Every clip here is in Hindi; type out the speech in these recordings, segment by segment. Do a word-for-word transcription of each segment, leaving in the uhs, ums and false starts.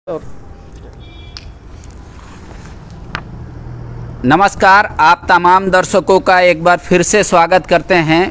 नमस्कार, आप तमाम दर्शकों का एक बार फिर से स्वागत करते हैं।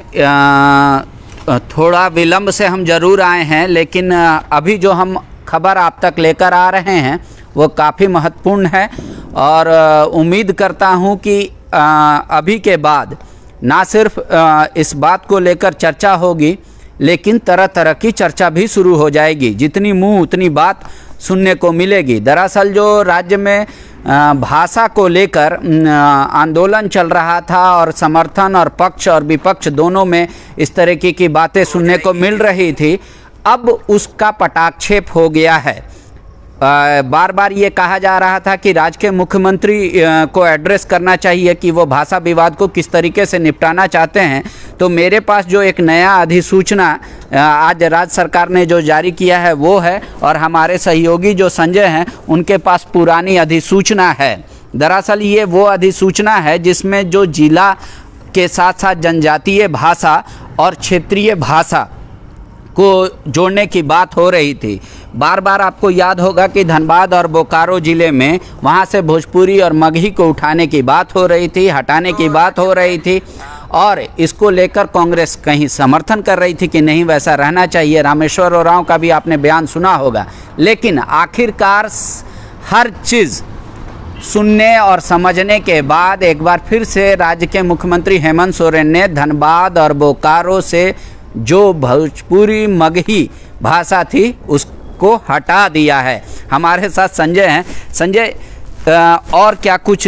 थोड़ा विलंब से हम ज़रूर आए हैं, लेकिन अभी जो हम खबर आप तक लेकर आ रहे हैं वो काफ़ी महत्वपूर्ण है और उम्मीद करता हूं कि अभी के बाद ना सिर्फ इस बात को लेकर चर्चा होगी, लेकिन तरह तरह की चर्चा भी शुरू हो जाएगी। जितनी मुंह उतनी बात सुनने को मिलेगी। दरअसल जो राज्य में भाषा को लेकर आंदोलन चल रहा था और समर्थन और पक्ष और विपक्ष दोनों में इस तरीके की बातें सुनने को मिल रही थी, अब उसका पटाक्षेप हो गया है। बार बार ये कहा जा रहा था कि राज्य के मुख्यमंत्री को एड्रेस करना चाहिए कि वो भाषा विवाद को किस तरीके से निपटाना चाहते हैं। तो मेरे पास जो एक नया अधिसूचना आज राज्य सरकार ने जो जारी किया है वो है, और हमारे सहयोगी जो संजय हैं उनके पास पुरानी अधिसूचना है। दरअसल ये वो अधिसूचना है जिसमें जो जिला के साथ साथ जनजातीय भाषा और क्षेत्रीय भाषा को जोड़ने की बात हो रही थी। बार बार आपको याद होगा कि धनबाद और बोकारो ज़िले में वहाँ से भोजपुरी और मगही को उठाने की बात हो रही थी, हटाने की बात हो रही थी, और इसको लेकर कांग्रेस कहीं समर्थन कर रही थी कि नहीं, वैसा रहना चाहिए। रामेश्वर उरांव का भी आपने बयान सुना होगा। लेकिन आखिरकार हर चीज़ सुनने और समझने के बाद एक बार फिर से राज्य के मुख्यमंत्री हेमंत सोरेन ने धनबाद और बोकारो से जो भोजपुरी मगही भाषा थी उसको हटा दिया है। हमारे साथ संजय हैं। संजय, और क्या कुछ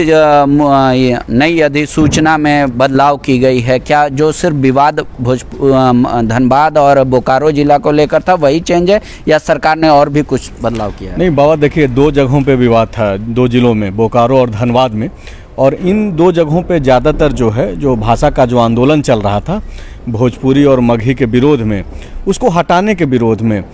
नई अधिसूचना में बदलाव की गई है क्या? जो सिर्फ विवाद भोज धनबाद और बोकारो जिला को लेकर था वही चेंज है, या सरकार ने और भी कुछ बदलाव किया है? नहीं बाबा, देखिए, दो जगहों पे विवाद था, दो जिलों में, बोकारो और धनबाद में। और इन दो जगहों पे ज़्यादातर जो है जो भाषा का जो आंदोलन चल रहा था भोजपुरी और मगही के विरोध में, उसको हटाने के विरोध में,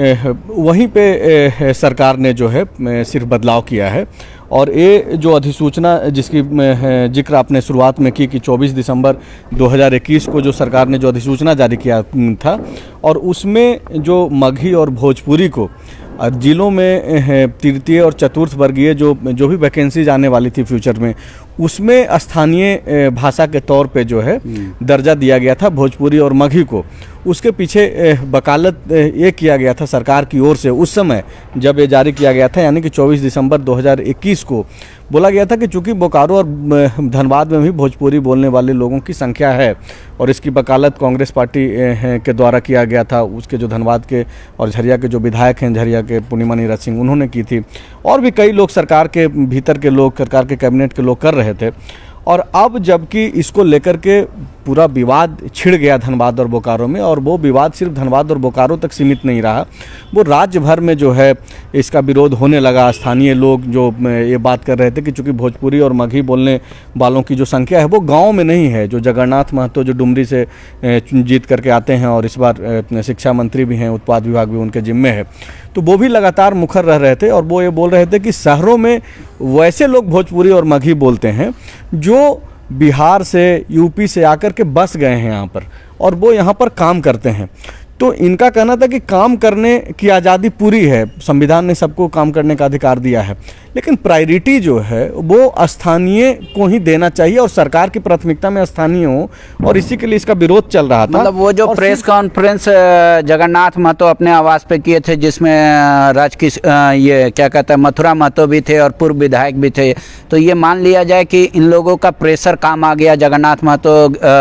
वहीं पे सरकार ने जो है सिर्फ बदलाव किया है। और ये जो अधिसूचना जिसकी जिक्र आपने शुरुआत में की कि चौबीस दिसंबर दो हज़ार इक्कीस को जो सरकार ने जो अधिसूचना जारी किया था, और उसमें जो मगही और भोजपुरी को जिलों में तृतीय और चतुर्थ वर्गीय जो जो भी वैकेंसीज आने वाली थी फ्यूचर में, उसमें स्थानीय भाषा के तौर पे जो है दर्जा दिया गया था भोजपुरी और मगही को। उसके पीछे वकालत ये किया गया था सरकार की ओर से उस समय जब ये जारी किया गया था, यानी कि चौबीस दिसंबर दो हज़ार इक्कीस को बोला गया था कि चूंकि बोकारो और धनबाद में भी भोजपुरी बोलने वाले लोगों की संख्या है, और इसकी वकालत कांग्रेस पार्टी के द्वारा किया गया था। उसके जो धनबाद के और झरिया के जो विधायक हैं, झरिया के पूर्णिमा नीरज सिंह, उन्होंने की थी, और भी कई लोग सरकार के भीतर के लोग, सरकार के कैबिनेट के लोग कर रहे थे। और अब जबकि इसको लेकर के पूरा विवाद छिड़ गया धनबाद और बोकारो में, और वो विवाद सिर्फ धनबाद और बोकारो तक सीमित नहीं रहा, वो राज्य भर में जो है इसका विरोध होने लगा। स्थानीय लोग जो ये बात कर रहे थे कि चूंकि भोजपुरी और मगही बोलने वालों की जो संख्या है वो गांव में नहीं है, जो जगन्नाथ महतो जो डुमरी से जीत करके आते हैं और इस बार शिक्षा मंत्री भी हैं, उत्पाद विभाग भी उनके जिम्मे है, तो वो भी लगातार मुखर रह रहे थे। और वो ये बोल रहे थे कि शहरों में वैसे लोग भोजपुरी और मगही बोलते हैं जो बिहार से, यूपी से आकर के बस गए हैं यहाँ पर, और वो यहाँ पर काम करते हैं। तो इनका कहना था कि काम करने की आज़ादी पूरी है, संविधान ने सबको काम करने का अधिकार दिया है, लेकिन प्रायोरिटी जो है वो स्थानीय को ही देना चाहिए, और सरकार की प्राथमिकता में स्थानीय हो, और इसी के लिए इसका विरोध चल रहा था। मतलब वो जो प्रेस कॉन्फ्रेंस जगन्नाथ महतो अपने आवास पे किए थे, जिसमें राज की ये क्या कहते हैं मथुरा महतो भी थे और पूर्व विधायक भी थे, तो ये मान लिया जाए कि इन लोगों का प्रेशर काम आ गया जगन्नाथ महतो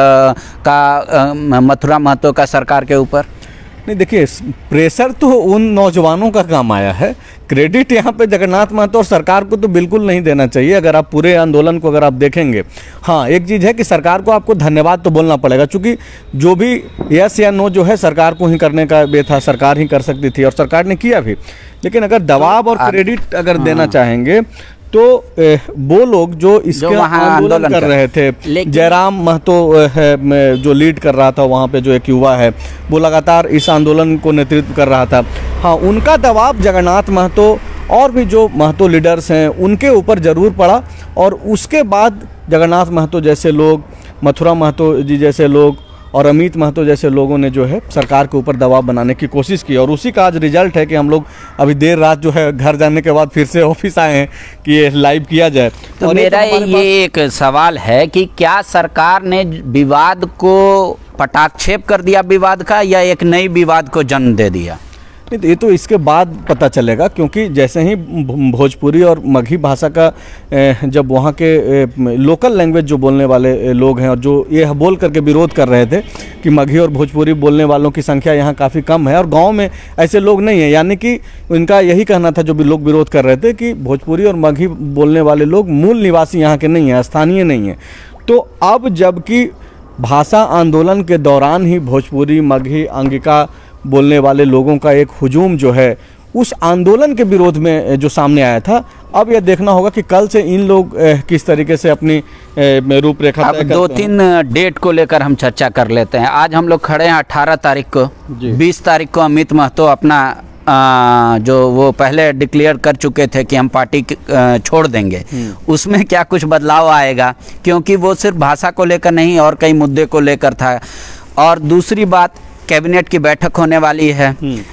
का, मथुरा महतो का सरकार के ऊपर? नहीं, देखिए, प्रेशर तो उन नौजवानों का काम आया है, क्रेडिट यहाँ पे जगन्नाथ महतो और सरकार को तो बिल्कुल नहीं देना चाहिए। अगर आप पूरे आंदोलन को अगर आप देखेंगे, हाँ, एक चीज़ है कि सरकार को आपको धन्यवाद तो बोलना पड़ेगा, क्योंकि जो भी यस या नो जो है सरकार को ही करने का ये था, सरकार ही कर सकती थी और सरकार ने किया भी। लेकिन अगर दबाव और क्रेडिट अगर देना चाहेंगे तो वो लोग जो इसके जो आंदोलन कर रहे थे, जयराम महतो जो लीड कर रहा था वहाँ पे, जो एक युवा है, वो लगातार इस आंदोलन को नेतृत्व कर रहा था, हाँ, उनका दबाव जगन्नाथ महतो और भी जो महतो लीडर्स हैं उनके ऊपर ज़रूर पड़ा। और उसके बाद जगन्नाथ महतो जैसे लोग, मथुरा महतो जी जैसे लोग और अमित महतो जैसे लोगों ने जो है सरकार के ऊपर दबाव बनाने की कोशिश की, और उसी का आज रिजल्ट है कि हम लोग अभी देर रात जो है घर जाने के बाद फिर से ऑफिस आए हैं कि ये लाइव किया जाए। तो मेरा ये एक सवाल है कि क्या सरकार ने विवाद को पटाक्षेप कर दिया विवाद का, या एक नई विवाद को जन्म दे दिया? नहीं, तो ये तो इसके बाद पता चलेगा, क्योंकि जैसे ही भोजपुरी और मगही भाषा का जब वहाँ के लोकल लैंग्वेज जो बोलने वाले लोग हैं और जो ये बोल करके विरोध कर रहे थे कि मगही और भोजपुरी बोलने वालों की संख्या यहाँ काफ़ी कम है और गांव में ऐसे लोग नहीं हैं, यानी कि उनका यही कहना था जो भी लोग विरोध कर रहे थे कि भोजपुरी और मगही बोलने वाले लोग मूल निवासी यहाँ के नहीं हैं, स्थानीय नहीं हैं। तो अब जबकि भाषा आंदोलन के दौरान ही भोजपुरी, मगही, अंगिका बोलने वाले लोगों का एक हुजूम जो है उस आंदोलन के विरोध में जो सामने आया था, अब यह देखना होगा कि कल से इन लोग किस तरीके से अपनी रूपरेखा तय करते हैं। दो तीन डेट को लेकर हम चर्चा कर लेते हैं। आज हम लोग खड़े हैं अठारह तारीख को, बीस तारीख को अमित महतो अपना आ, जो वो पहले डिक्लेयर कर चुके थे कि हम पार्टी छोड़ देंगे, उसमें क्या कुछ बदलाव आएगा? क्योंकि वो सिर्फ भाषा को लेकर नहीं और कई मुद्दे को लेकर था। और दूसरी बात, कैबिनेट की बैठक होने वाली है,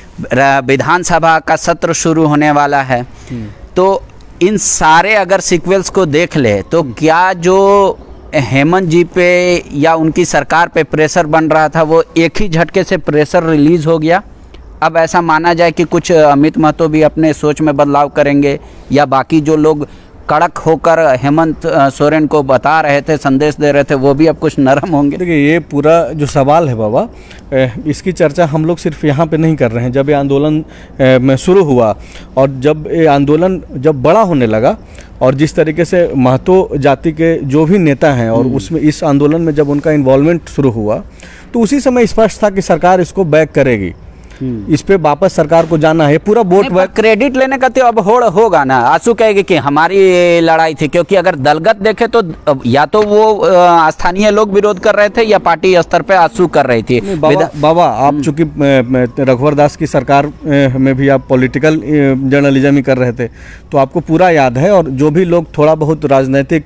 विधानसभा का सत्र शुरू होने वाला है, तो इन सारे अगर सीक्वेंस को देख ले तो क्या जो हेमंत जी पे या उनकी सरकार पे प्रेशर बन रहा था वो एक ही झटके से प्रेशर रिलीज हो गया? अब ऐसा माना जाए कि कुछ अमित महतो भी अपने सोच में बदलाव करेंगे, या बाकी जो लोग कड़क होकर हेमंत सोरेन को बता रहे थे, संदेश दे रहे थे, वो भी अब कुछ नरम होंगे? देखिए, ये पूरा जो सवाल है बाबा, इसकी चर्चा हम लोग सिर्फ यहाँ पे नहीं कर रहे हैं। जब ये आंदोलन में शुरू हुआ और जब ये आंदोलन जब बड़ा होने लगा और जिस तरीके से महतो जाति के जो भी नेता हैं और उसमें इस आंदोलन में जब उनका इन्वॉल्वमेंट शुरू हुआ तो उसी समय स्पष्ट था कि सरकार इसको बैक करेगी, इस पे वापस सरकार को जाना है। पूरा वोट बैंक क्रेडिट लेने का तो अब होड़ होगा ना। आंसू कहेगी कि हमारी लड़ाई थी, क्योंकि अगर दलगत देखे तो या तो वो स्थानीय लोग विरोध कर रहे थे या पार्टी स्तर पे आंसू कर रही थी। बाबा, बाबा आप चूंकि रघुवर दास की सरकार में भी आप पॉलिटिकल जर्नलिज्म ही कर रहे थे तो आपको पूरा याद है, और जो भी लोग थोड़ा बहुत राजनीतिक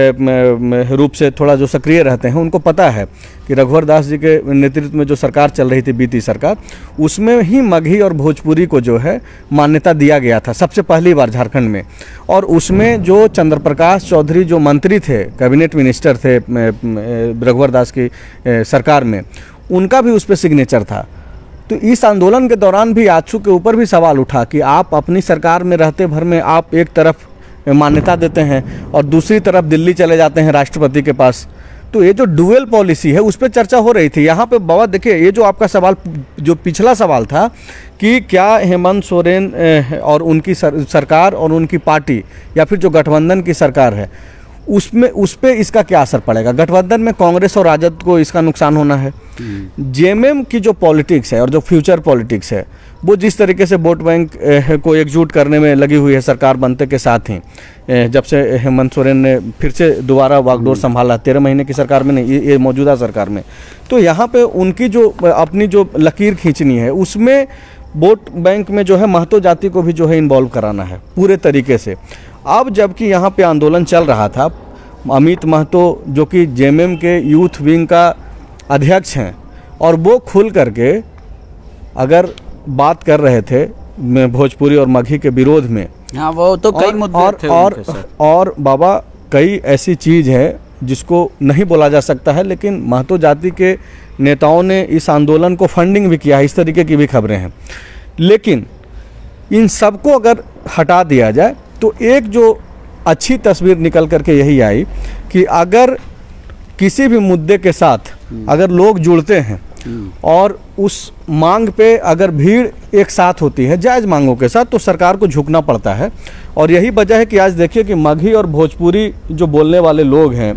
रूप से थोड़ा जो सक्रिय रहते हैं उनको पता है कि रघुवर दास जी के नेतृत्व में जो सरकार चल रही थी बीती सरकार, उसमें ही मगही और भोजपुरी को जो है मान्यता दिया गया था सबसे पहली बार झारखंड में। और उसमें जो चंद्र प्रकाश चौधरी जो मंत्री थे, कैबिनेट मिनिस्टर थे रघुवर दास की सरकार में, उनका भी उस पर सिग्नेचर था। तो इस आंदोलन के दौरान भी आजसू के ऊपर भी सवाल उठा कि आप अपनी सरकार में रहते भर में आप एक तरफ मान्यता देते हैं और दूसरी तरफ दिल्ली चले जाते हैं राष्ट्रपति के पास। तो ये जो डुअल पॉलिसी है उस पर चर्चा हो रही थी यहाँ पे। बाबा देखिए, ये जो आपका सवाल, जो पिछला सवाल था कि क्या हेमंत सोरेन और उनकी सर, सरकार और उनकी पार्टी या फिर जो गठबंधन की सरकार है उसमें उस पर इसका क्या असर पड़ेगा? गठबंधन में कांग्रेस और राजद को इसका नुकसान होना है। जेएमएम की जो पॉलिटिक्स है और जो फ्यूचर पॉलिटिक्स है वो जिस तरीके से वोट बैंक को एकजुट करने में लगी हुई है सरकार बनते के साथ ही, जब से हेमंत सोरेन ने फिर से दोबारा वागडोर संभाला तेरह महीने की सरकार में, नहीं ये मौजूदा सरकार में, तो यहाँ पे उनकी जो अपनी जो लकीर खींचनी है उसमें वोट बैंक में जो है महतो जाति को भी जो है इन्वॉल्व कराना है पूरे तरीके से। अब जबकि यहाँ पे आंदोलन चल रहा था, अमित महतो जो कि जेएमएम के यूथ विंग का अध्यक्ष हैं और वो खुल करके अगर बात कर रहे थे भोजपुरी और मगही के विरोध में, हाँ वो तो कई मुद्दे और, थे और, और, और बाबा कई ऐसी चीज़ है जिसको नहीं बोला जा सकता है, लेकिन महतो जाति के नेताओं ने इस आंदोलन को फंडिंग भी किया है, इस तरीके की भी खबरें हैं। लेकिन इन सबको अगर हटा दिया जाए तो एक जो अच्छी तस्वीर निकल करके यही आई कि अगर किसी भी मुद्दे के साथ अगर लोग जुड़ते हैं और उस मांग पे अगर भीड़ एक साथ होती है जायज़ मांगों के साथ, तो सरकार को झुकना पड़ता है। और यही वजह है कि आज देखिए कि मगही और भोजपुरी जो बोलने वाले लोग हैं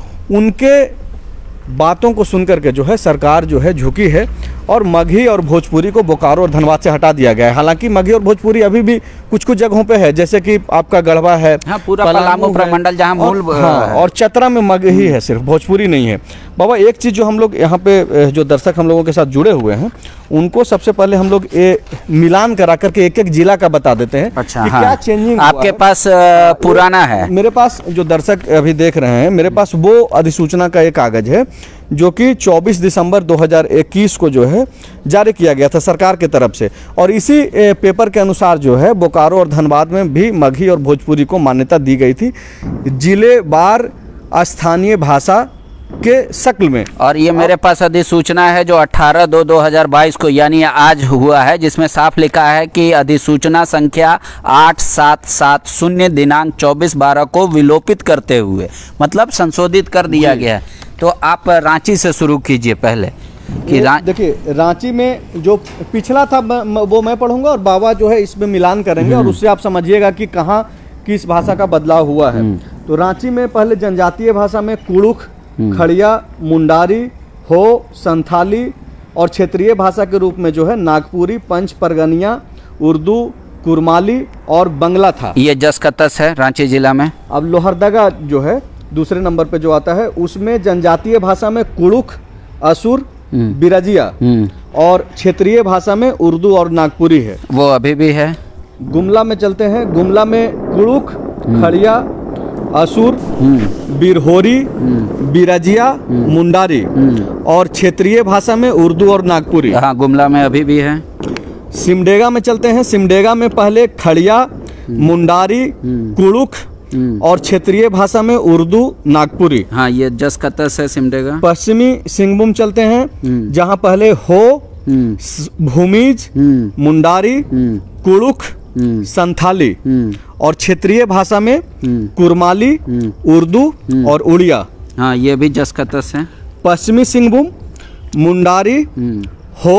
उनके बातों को सुनकर के जो है सरकार जो है झुकी है और मगही और भोजपुरी को बोकारो और धनबाद से हटा दिया गया है। हालांकि मगही और भोजपुरी अभी भी कुछ कुछ जगहों पे है, जैसे कि आपका गढ़वा है, हाँ, पूरा पलामू प्रमंडल जहां मूल, हाँ, और चतरा में मगही है, सिर्फ भोजपुरी नहीं है। बाबा एक चीज़ जो हम लोग यहाँ पे जो दर्शक हम लोगों के साथ जुड़े हुए हैं उनको सबसे पहले हम लोग ये मिलान करा करके एक एक जिला का बता देते हैं। अच्छा, कि हाँ। क्या चेंजिंग आपके पास आ, पुराना है? मेरे पास, जो दर्शक अभी देख रहे हैं, मेरे पास वो अधिसूचना का एक कागज है जो कि चौबीस दिसंबर दो हज़ार इक्कीस को जो है जारी किया गया था सरकार की तरफ से, और इसी पेपर के अनुसार जो है बोकारो और धनबाद में भी मगही और भोजपुरी को मान्यता दी गई थी जिले वार स्थानीय भाषा के शक्ल में। और ये मेरे पास अधिसूचना है जो अठारह दो दो हज़ार बाईस को यानी आज हुआ है, जिसमें साफ लिखा है कि अधिसूचना संख्या आठ सात सात शून्य दिनांक चौबीस बारह को विलोपित करते हुए, मतलब संशोधित कर दिया गया है। तो आप रांची से शुरू कीजिए पहले कि रा... देखिए, रांची में जो पिछला था वो मैं पढ़ूंगा और बाबा जो है इसमें मिलान करेंगे और उससे आप समझिएगा कि कहाँ किस भाषा का बदलाव हुआ है। तो रांची में पहले जनजातीय भाषा में कुड़ुख, खड़िया, मुंडारी, हो, संथाली और क्षेत्रीय भाषा के रूप में जो है नागपुरी, पंच परगनिया, उर्दू, कुरमाली और बंगला था। ये जस का तस है रांची जिला में। अब लोहरदगा जो है दूसरे नंबर पे जो आता है, उसमें जनजातीय भाषा में कुड़ुख, असुर, बिरजिया और क्षेत्रीय भाषा में उर्दू और नागपुरी है। वो अभी भी है। गुमला में चलते हैं। गुमला में कुड़ुख, खड़िया, असुर, बिरहोरी, बिरजिया, मुंडारी और क्षेत्रीय भाषा में उर्दू और नागपुरी। हाँ, गुमला में अभी भी है। सिमडेगा में चलते हैं। सिमडेगा में पहले खड़िया, मुंडारी, कुड़ुख और क्षेत्रीय भाषा में उर्दू, नागपुरी। हाँ, ये जस का तस है सिमडेगा। पश्चिमी सिंहभूम चलते हैं, जहाँ पहले हो, भूमिज, मुंडारी, कुड़ुख, संथाली और क्षेत्रीय भाषा में कुरमाली, उर्दू और उड़िया। हाँ, ये भी जस का तस है। पश्चिमी सिंहभूम मुंडारी, हो,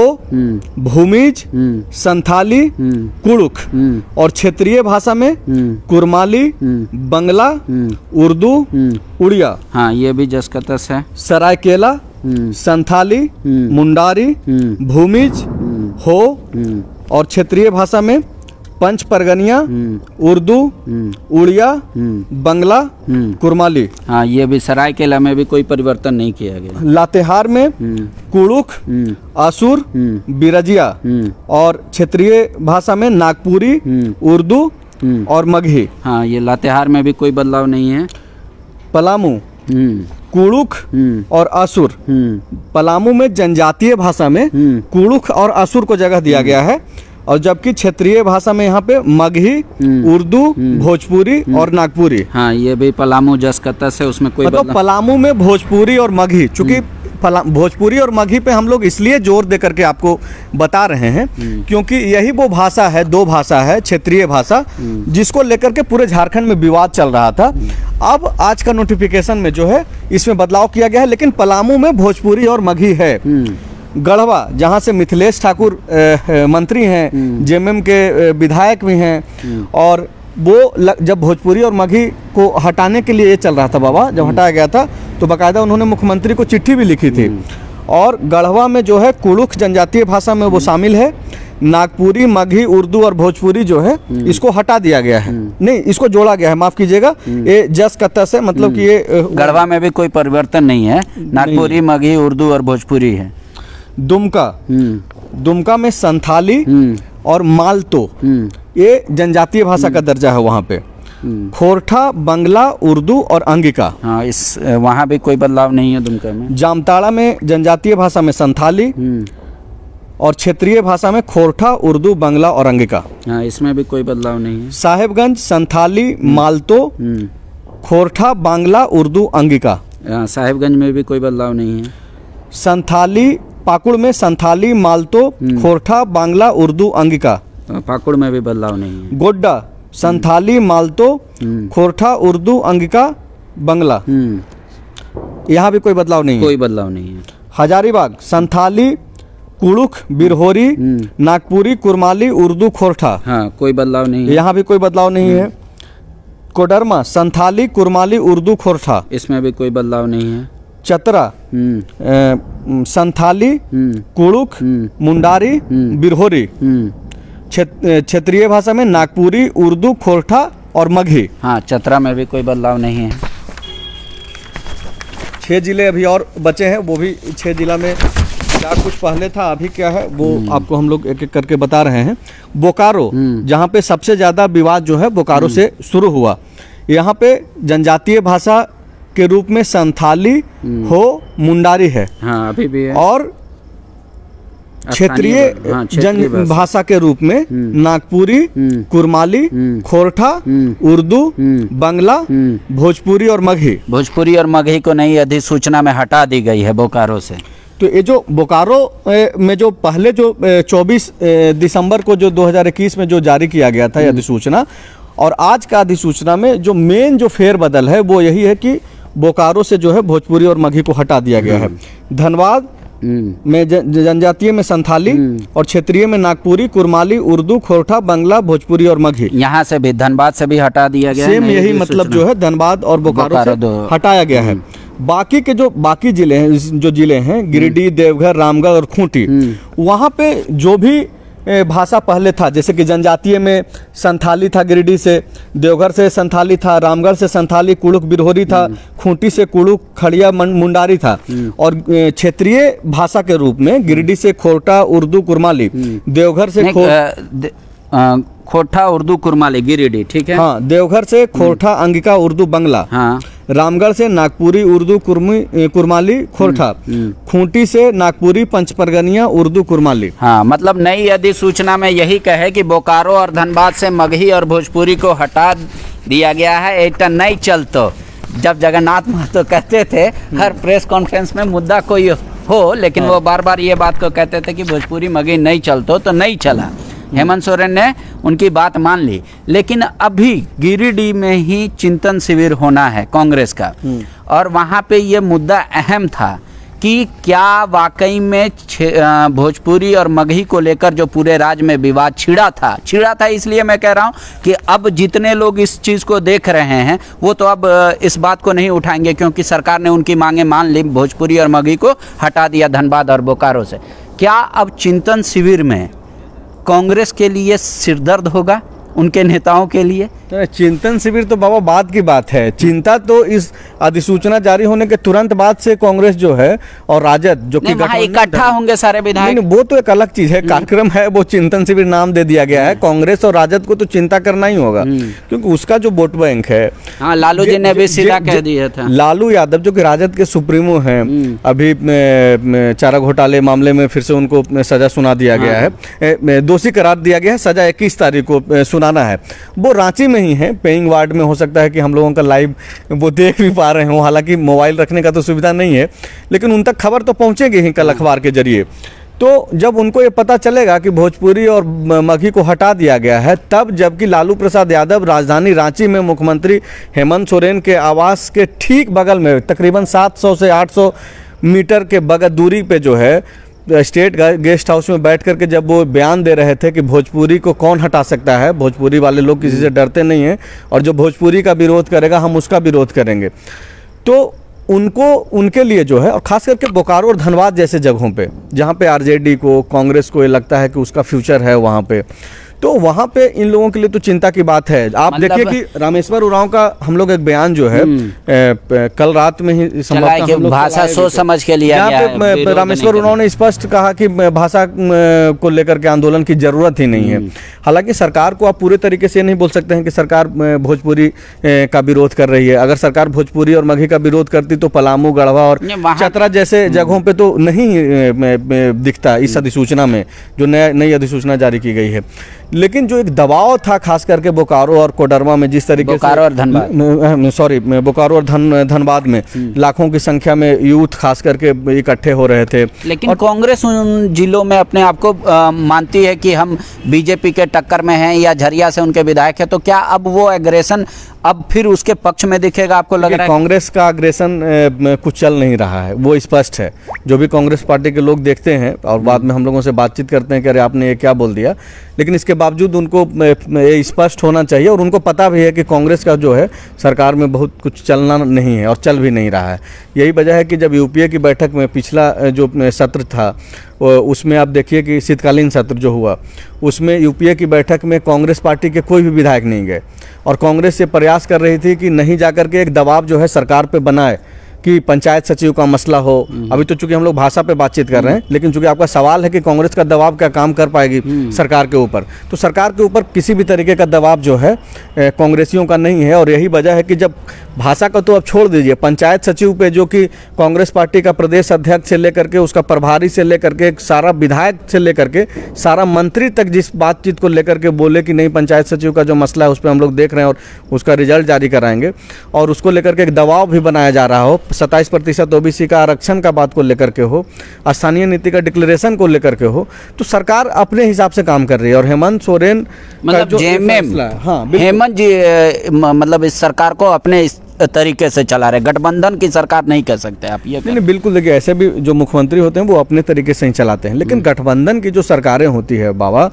भूमिज, संथाली, कुड़ुख और क्षेत्रीय भाषा में कुरमाली, बंगला, उर्दू, उड़िया। हाँ, ये भी जस का तस है। सरायकेला, संथाली, मुंडारी, भूमिज, हो और क्षेत्रीय भाषा में पंच परगनिया, उर्दू, उड़िया, बंगला, कुरमाली। हाँ, ये भी सरायकेला में भी कोई परिवर्तन नहीं किया गया। लातेहार में कुड़ुख, असुर, बिरजिया और क्षेत्रीय भाषा में नागपुरी, उर्दू और मगही। हाँ, ये लातेहार में भी कोई बदलाव नहीं है। पलामू कुड़ुख और असुर। पलामू में जनजातीय भाषा में कुड़ुख और असुर को जगह दिया गया है, और जबकि क्षेत्रीय भाषा में यहाँ पे मगही, उर्दू, भोजपुरी और नागपुरी। हाँ, ये भी पलामू जस का तस है, उसमें कोई मतलब पलामू में भोजपुरी और मगही, चूंकि भोजपुरी और मगही पे हम लोग इसलिए जोर दे करके आपको बता रहे हैं क्योंकि यही वो भाषा है, दो भाषा है, क्षेत्रीय भाषा, जिसको लेकर के पूरे झारखंड में विवाद चल रहा था। अब आज का नोटिफिकेशन में जो है इसमें बदलाव किया गया है, लेकिन पलामू में भोजपुरी और मगही है। गढ़वा, जहाँ से मिथिलेश ठाकुर मंत्री हैं, जेएमएम के विधायक भी हैं, और वो जब भोजपुरी और मगही को हटाने के लिए ये चल रहा था बाबा, जब हटाया गया था तो बाकायदा उन्होंने मुख्यमंत्री को चिट्ठी भी लिखी थी। और गढ़वा में जो है कुड़ुख जनजातीय भाषा में वो शामिल है। नागपुरी, मगही, उर्दू और भोजपुरी जो है इसको हटा दिया गया है, नहीं इसको जोड़ा गया है, माफ कीजिएगा, ये जस का तस है, मतलब कि ये गढ़वा में भी कोई परिवर्तन नहीं है, नागपुरी, मगही, उर्दू और भोजपुरी है। दुमका, दुमका में संथाली और मालतो, ये जनजातीय भाषा का दर्जा है वहाँ पे। खोरठा, बंगला, उर्दू और अंगिका। हाँ, इस वहाँ भी कोई बदलाव नहीं है दुमका में। जामताड़ा में जनजातीय भाषा में संथाली और क्षेत्रीय भाषा में खोरठा, उर्दू, बंगला और अंगिका। हाँ, इसमें भी कोई बदलाव नहीं है। साहेबगंज संथाली, मालतो, खोरठा, बांग्ला, उर्दू, अंगिका। साहेबगंज में भी कोई बदलाव नहीं है। संथाली, पाकुड़ में संथाली, मालतो, खोरठा, बांग्ला, उर्दू, अंगिका। पाकुड़ में भी बदलाव नहीं है। गोड्डा, संथाली, मालतो, खोरठा, उर्दू, अंगिका, बंगला। यहाँ भी कोई बदलाव नहीं है। कोई बदलाव नहीं है। हजारीबाग, संथाली, कुड़ुख, बिरहोरी, नागपुरी, कुरमाली, उर्दू, खोरठा। हाँ, कोई बदलाव नहीं है। यहाँ भी कोई बदलाव नहीं है। कोडरमा, संथाली, कुरमाली, उर्दू, खोरठा। इसमें भी कोई बदलाव नहीं है। चतरा, संथाली, कुड़ुख, मुंडारी, बिरहोरी। क्षेत्रीय भाषा में नागपुरी, उर्दू, खोरठा और मगही। हाँ, चतरा में भी कोई बदलाव नहीं है। छह जिले अभी और बचे हैं, वो भी छह जिला में क्या कुछ पहले था, अभी क्या है वो आपको हम लोग एक एक करके बता रहे हैं। बोकारो, जहाँ पे सबसे ज़्यादा विवाद जो है बोकारो से शुरू हुआ। यहाँ पे जनजातीय भाषा के रूप में संथाली हो मुंडारी है, हाँ, अभी भी है। और क्षेत्रीय हाँ, जन भाषा के रूप में नागपुरी, कुरमाली, खोरठा, उर्दू, बंगला, भोजपुरी और मगही। भोजपुरी और मगही को नई अधिसूचना में हटा दी गई है बोकारो से। तो ये जो बोकारो में जो पहले जो चौबीस दिसंबर को जो दो हज़ार इक्कीस में जो जारी किया गया था अधिसूचना, और आज का अधिसूचना में जो मेन जो फेरबदल है वो यही है कि बोकारो से जो है भोजपुरी और मगही को हटा दिया गया है। धनबाद में जनजातीय में संथाली और क्षेत्रीय में नागपुरी, कुरमाली, उर्दू, खोरठा, बंगला, भोजपुरी और मगही। यहाँ से भी धनबाद से भी हटा दिया गया। सेम यही मतलब जो है धनबाद और बोकारो से हटाया गया है। बाकी के जो बाकी जिले हैं, जो जिले हैं गिरिडीह, देवघर, रामगढ़ और खूंटी, वहाँ पे जो भी भाषा पहले था, जैसे कि जनजातीय में संथाली था गिरिडीह से, देवघर से संथाली था, रामगढ़ से संथाली, कुड़ुक बिरहोरी था, खूंटी से कुड़ुक, खड़िया मुंडारी था, और क्षेत्रीय भाषा के रूप में गिरिडीह से खोरठा, उर्दू, कुरमाली, देवघर से खोरठा, उर्दू, कुरमाली, गिरिडीह, ठीक है। हाँ, देवघर से खोरठा, अंगिका, उर्दू, बंगला। हाँ। रामगढ़ से नागपुरी, उर्दू, कुरमी कुरमाली, खोरठा। खूंटी से नागपुरी, पंचपरगनिया, उर्दू, कुरमाली। हाँ, मतलब नई अधिसूचना में यही कहे कि बोकारो और धनबाद से मगही और भोजपुरी को हटा दिया गया है। एक नहीं चलतो, जब जगन्नाथ महतो कहते थे हर प्रेस कॉन्फ्रेंस में मुद्दा कोई हो, लेकिन वो बार बार ये बात को कहते थे कि भोजपुरी मगही नहीं चलतो, तो नहीं चला। हेमंत सोरेन ने उनकी बात मान ली, लेकिन अभी गिरिडीह में ही चिंतन शिविर होना है कांग्रेस का, और वहाँ पे ये मुद्दा अहम था कि क्या वाकई में भोजपुरी और मगही को लेकर जो पूरे राज्य में विवाद छिड़ा था छिड़ा था इसलिए मैं कह रहा हूँ कि अब जितने लोग इस चीज़ को देख रहे हैं वो तो अब इस बात को नहीं उठाएंगे, क्योंकि सरकार ने उनकी मांगे मान ली, भोजपुरी और मगही को हटा दिया धनबाद और बोकारो से। क्या अब चिंतन शिविर में कांग्रेस के लिए सिरदर्द होगा, उनके नेताओं के लिए? चिंतन शिविर तो बाबा बाद की बात है। चिंता तो इस अधिसूचना जारी होने के तुरंत बाद से कांग्रेस जो है और राजद जो कि इकट्ठा होंगे सारे विधायक, वो तो एक अलग चीज है, कार्यक्रम है, वो चिंतन शिविर नाम दे दिया गया है। कांग्रेस और राजद को तो चिंता करना ही होगा, क्योंकि उसका जो वोट बैंक है। हाँ, लालू जी ने भी सीधा कह दिया था। लालू यादव जो कि राजद के सुप्रीमो हैं, अभी चारा घोटाले मामले में फिर से उनको सजा सुना दिया गया है, दोषी करार दिया गया है, सजा इक्कीस तारीख को सुनाना है। वो रांची में ही है, पेइंग वार्ड में। हो सकता है कि हम लोगों का लाइव वो देख भी पा रहे हो, हालांकि मोबाइल रखने का तो सुविधा नहीं है, लेकिन उन तक खबर तो पहुंचेगी ही कल अखबार के जरिए। तो जब उनको ये पता चलेगा कि भोजपुरी और मगही को हटा दिया गया है, तब जबकि लालू प्रसाद यादव राजधानी रांची में मुख्यमंत्री हेमंत सोरेन के आवास के ठीक बगल में तकरीबन सात सौ से आठ सौ मीटर के बगल दूरी पे जो है स्टेट गेस्ट हाउस में बैठ करके जब वो बयान दे रहे थे कि भोजपुरी को कौन हटा सकता है, भोजपुरी वाले लोग किसी से डरते नहीं हैं, और जो भोजपुरी का विरोध करेगा हम उसका विरोध करेंगे, तो उनको उनके लिए जो है, और खास करके बोकारो और धनबाद जैसे जगहों पे जहाँ पे आरजेडी को, कांग्रेस को ये लगता है कि उसका फ्यूचर है वहाँ पे, तो वहाँ पे इन लोगों के लिए तो चिंता की बात है। आप मतलब देखिए कि रामेश्वर उरांव का हम लोग एक बयान जो है ए, कल रात में ही भाषा सोच समझ के लिया गया है। रामेश्वर उरांव ने स्पष्ट कहा कि भाषा को लेकर के आंदोलन की जरूरत ही नहीं है। हालांकि सरकार को आप पूरे तरीके से नहीं बोल सकते हैं कि सरकार भोजपुरी का विरोध कर रही है। अगर सरकार भोजपुरी और मगही का विरोध करती तो पलामू, गढ़वा और चतरा जैसे जगहों पे तो नहीं दिखता इस अधिसूचना में, जो नया नई अधिसूचना जारी की गई है। लेकिन जो एक दबाव था खास करके बोकारो और कोडरमा में, जिस तरीके बोकारो और धनबाद सॉरी बोकारो और धन धनबाद में लाखों की संख्या में यूथ खास करके इकट्ठे हो रहे थे। लेकिन कांग्रेस उन जिलों में अपने आप को आ, मानती है कि हम बीजेपी के टक्कर में हैं या झरिया से उनके विधायक हैं, तो क्या अब वो एग्रेशन अब फिर उसके पक्ष में दिखेगा? आपको लग रहा है कांग्रेस का अग्रेशन कुछ चल नहीं रहा है, वो स्पष्ट है। जो भी कांग्रेस पार्टी के लोग देखते हैं और बाद में हम लोगों से बातचीत करते हैं कि अरे आपने ये क्या बोल दिया, लेकिन इसके बावजूद उनको ये स्पष्ट होना चाहिए, और उनको पता भी है कि कांग्रेस का जो है सरकार में बहुत कुछ चलना नहीं है और चल भी नहीं रहा है। यही वजह है कि जब यूपीए की बैठक में पिछला जो सत्र था उसमें आप देखिए कि शीतकालीन सत्र जो हुआ उसमें यूपीए की बैठक में कांग्रेस पार्टी के कोई भी विधायक नहीं गए, और कांग्रेस ये प्रयास कर रही थी कि नहीं जाकर के एक दबाव जो है सरकार पे बनाए कि पंचायत सचिव का मसला हो। अभी तो चूंकि हम लोग भाषा पे बातचीत कर रहे हैं, लेकिन चूंकि आपका सवाल है कि कांग्रेस का दबाव क्या काम कर पाएगी सरकार के ऊपर, तो सरकार के ऊपर किसी भी तरीके का दबाव जो है कांग्रेसियों का नहीं है। और यही वजह है कि जब भाषा का तो अब छोड़ दीजिए, पंचायत सचिव पे जो कि कांग्रेस पार्टी का प्रदेश अध्यक्ष से लेकर के उसका प्रभारी से लेकर के सारा विधायक से लेकर के सारा मंत्री तक जिस बातचीत को लेकर के बोले कि नहीं पंचायत सचिव का जो मसला है उस पर हम लोग देख रहे हैं और उसका रिजल्ट जारी कराएंगे, और उसको लेकर के एक दबाव भी बनाया जा रहा हो, सत्ताईस प्रतिशत ओबीसी का आरक्षण का बात को लेकर के हो, स्थानीय नीति का डिक्लेरेशन को लेकर के हो, तो सरकार अपने हिसाब से काम कर रही है। और हेमंत सोरेन मतलब हाँ हेमंत जी मतलब इस सरकार को अपने इस तरीके से चला रहे, गठबंधन की सरकार नहीं कह सकते आप ये? नहीं नहीं बिल्कुल, देखिए ऐसे भी जो मुख्यमंत्री होते हैं वो अपने तरीके से ही चलाते हैं, लेकिन गठबंधन की जो सरकारें होती है बाबा,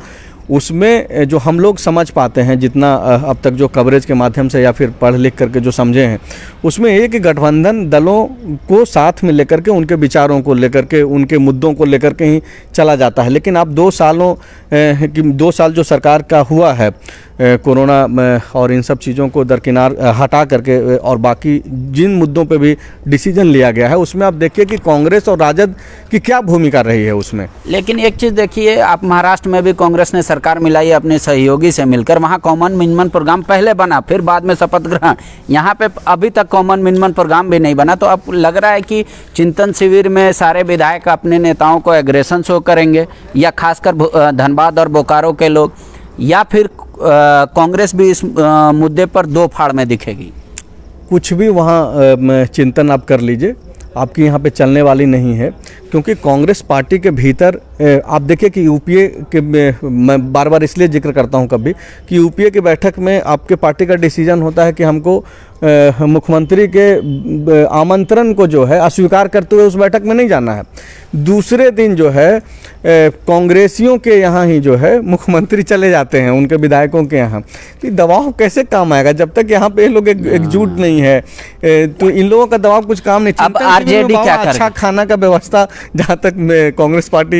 उसमें जो हम लोग समझ पाते हैं जितना अब तक जो कवरेज के माध्यम से या फिर पढ़ लिख करके जो समझे हैं, उसमें एक गठबंधन दलों को साथ में लेकर के उनके विचारों को लेकर के उनके मुद्दों को लेकर के ही चला जाता है। लेकिन अब दो सालों कि दो साल जो सरकार का हुआ है कोरोना और इन सब चीज़ों को दरकिनार हटा करके और बाकी जिन मुद्दों पे भी डिसीजन लिया गया है उसमें आप देखिए कि कांग्रेस और राजद की क्या भूमिका रही है उसमें। लेकिन एक चीज़ देखिए, आप महाराष्ट्र में भी कांग्रेस ने सरकार मिलाई अपने सहयोगी से मिलकर, वहाँ कॉमन मिनिमम प्रोग्राम पहले बना, फिर बाद में शपथ ग्रहण। यहाँ पे अभी तक कॉमन मिनिमम प्रोग्राम भी नहीं बना, तो अब लग रहा है कि चिंतन शिविर में सारे विधायक अपने नेताओं को एग्रेशन शो करेंगे, या खासकर धनबाद और बोकारो के लोग, या फिर कांग्रेस भी इस आ, मुद्दे पर दो फाड़ में दिखेगी। कुछ भी वहाँ चिंतन आप कर लीजिए, आपकी यहाँ पे चलने वाली नहीं है, क्योंकि कांग्रेस पार्टी के भीतर आप देखिए कि यूपीए के, मैं बार बार इसलिए जिक्र करता हूँ कभी कि यूपीए की बैठक में आपके पार्टी का डिसीजन होता है कि हमको मुख्यमंत्री के आमंत्रण को जो है अस्वीकार करते हुए उस बैठक में नहीं जाना है। दूसरे दिन जो है कांग्रेसियों के यहाँ ही जो है मुख्यमंत्री चले जाते हैं उनके विधायकों के यहाँ। तो दबाव कैसे काम आएगा जब तक यहाँ पे लोग एक, एकजुट नहीं है, तो इन लोगों का दबाव कुछ काम नहीं। अब आरजेडी क्या करेगा? अच्छा खाना का व्यवस्था, जहाँ तक कांग्रेस पार्टी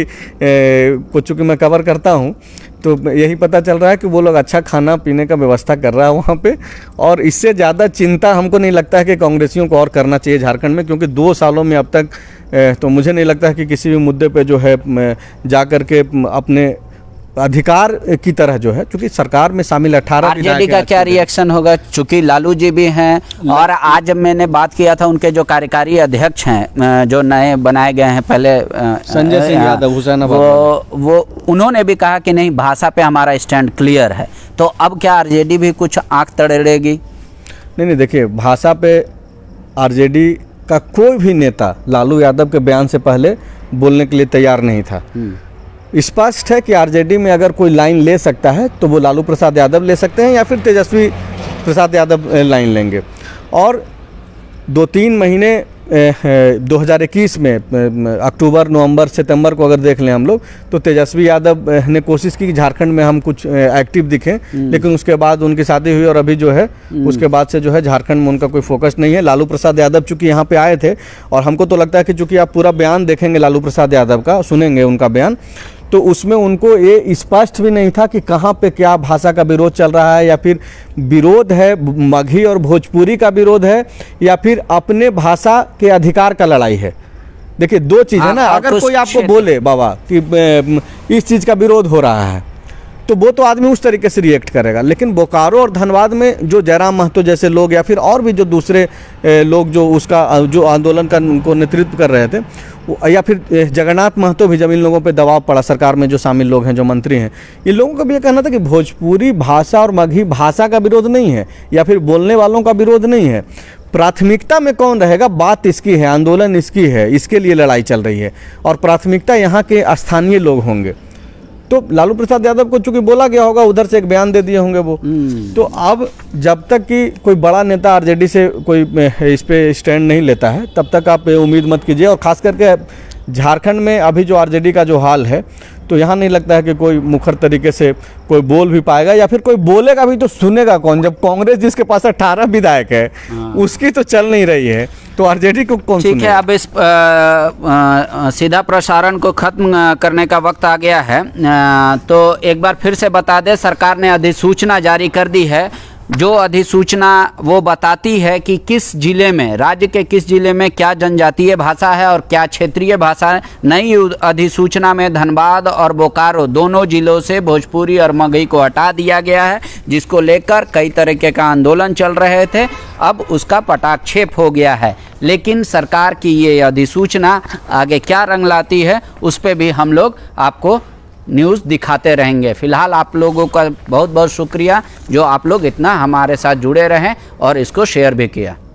को चूँकि मैं कवर करता हूँ तो यही पता चल रहा है कि वो लोग अच्छा खाना पीने का व्यवस्था कर रहा है वहाँ पे, और इससे ज़्यादा चिंता हमको नहीं लगता है कि कांग्रेसियों को और करना चाहिए झारखंड में, क्योंकि दो सालों में अब तक तो मुझे नहीं लगता है कि किसी भी मुद्दे पे जो है जा कर के अपने अधिकार की तरह जो है, क्योंकि सरकार में शामिल अठारह आरजेडी का क्या रिएक्शन होगा? चूंकि लालू जी भी हैं और आज जब मैंने बात किया था उनके जो कार्यकारी अध्यक्ष हैं जो नए बनाए गए हैं पहले संजय सिंह यादव, हुसैन वो वो उन्होंने भी कहा कि नहीं भाषा पे हमारा स्टैंड क्लियर है। तो अब क्या आरजेडी भी कुछ आंख तड़ेड़ेगी? नहीं नहीं देखिए, भाषा पे आरजेडी का कोई भी नेता लालू यादव के बयान से पहले बोलने के लिए तैयार नहीं था। स्पष्ट है कि आरजेडी में अगर कोई लाइन ले सकता है तो वो लालू प्रसाद यादव ले सकते हैं या फिर तेजस्वी प्रसाद यादव लाइन लेंगे। और दो तीन महीने दो हज़ार इक्कीस में अक्टूबर नवंबर सितंबर को अगर देख लें हम लोग, तो तेजस्वी यादव ने कोशिश की कि झारखंड में हम कुछ एक्टिव दिखें, लेकिन उसके बाद उनकी शादी हुई और अभी जो है उसके बाद से जो है झारखंड में उनका कोई फोकस नहीं है। लालू प्रसाद यादव चूँकि यहाँ पे आए थे, और हमको तो लगता है कि चूँकि आप पूरा बयान देखेंगे लालू प्रसाद यादव का, सुनेंगे उनका बयान, तो उसमें उनको ये स्पष्ट भी नहीं था कि कहाँ पे क्या भाषा का विरोध चल रहा है, या फिर विरोध है मगही और भोजपुरी का विरोध है, या फिर अपने भाषा के अधिकार का लड़ाई है। देखिए दो चीज़ है ना, अगर कोई आपको बोले बाबा कि इस चीज़ का विरोध हो रहा है तो वो तो आदमी उस तरीके से रिएक्ट करेगा, लेकिन बोकारो और धनबाद में जो जयराम महतो जैसे लोग या फिर और भी जो दूसरे लोग जो उसका जो आंदोलन का को नेतृत्व कर रहे थे, या फिर जगन्नाथ महतो भी, जब इन लोगों पे दबाव पड़ा सरकार में जो शामिल लोग हैं जो मंत्री हैं, इन लोगों का भी ये कहना था कि भोजपुरी भाषा और मगही भाषा का विरोध नहीं है या फिर बोलने वालों का विरोध नहीं है, प्राथमिकता में कौन रहेगा, बात इसकी है, आंदोलन इसकी है, इसके लिए लड़ाई चल रही है, और प्राथमिकता यहाँ के स्थानीय लोग होंगे। तो लालू प्रसाद यादव को चूंकि बोला गया होगा, उधर से एक बयान दे दिए होंगे वो। तो अब जब तक कि कोई बड़ा नेता आरजेडी से कोई इस पे स्टैंड नहीं लेता है, तब तक आप उम्मीद मत कीजिए। और खास करके झारखंड में अभी जो आरजेडी का जो हाल है, तो यहाँ नहीं लगता है कि कोई मुखर तरीके से कोई बोल भी पाएगा, या फिर कोई बोलेगा भी तो सुनेगा कौन, जब कांग्रेस जिसके पास अठारह विधायक है उसकी तो चल नहीं रही है, तो आरजेडी को कौन सुनेगा? ठीक है, अब इस आ, आ, सीधा प्रसारण को खत्म करने का वक्त आ गया है। आ, तो एक बार फिर से बता दें, सरकार ने अधिसूचना जारी कर दी है जो अधिसूचना वो बताती है कि किस जिले में, राज्य के किस जिले में क्या जनजातीय भाषा है और क्या क्षेत्रीय भाषा है। नई अधिसूचना में धनबाद और बोकारो दोनों जिलों से भोजपुरी और मगही को हटा दिया गया है, जिसको लेकर कई तरीके का आंदोलन चल रहे थे। अब उसका पटाक्षेप हो गया है, लेकिन सरकार की ये अधिसूचना आगे क्या रंग लाती है उस पर भी हम लोग आपको न्यूज़ दिखाते रहेंगे। फ़िलहाल आप लोगों का बहुत बहुत शुक्रिया जो आप लोग इतना हमारे साथ जुड़े रहें और इसको शेयर भी किया।